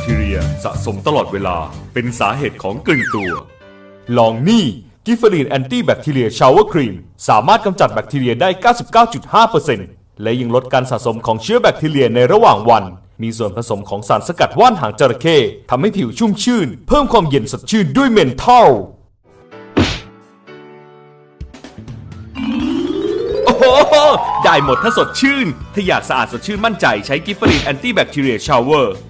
ทีเรียสะสมตลอดเวลาเป็นสาเหตุของกลิ่นตัวลองนี่กิฟเฟอรีนแอนตี้แบคทีเรียชาวเวอร์ครีมสามารถกำจัดแบคทีเรียได้ 99.5% และยังลดการสะสมของเชื้อแบคทีเรียในระหว่างวันมีส่วนผสมของสารสกัดว่านหางจระเข้ทำให้ผิวชุ่มชื่นเพิ่มความเย็นสดชื่นด้วยเมนทัลโอ้โหได้หมดถ้าสดชื่นถ้าอยากสะอาดสดชื่นมั่นใจใช้กิฟเฟอรีนแอนตี้แบคทีเรียชาวเวอร์